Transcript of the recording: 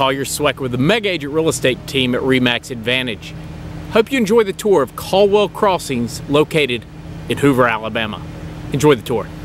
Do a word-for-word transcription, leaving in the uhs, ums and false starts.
Collier Sweck with the Mega Agent Real Estate team at RE/MAX Advantage. Hope you enjoy the tour of Caldwell Crossings located in Hoover, Alabama. Enjoy the tour.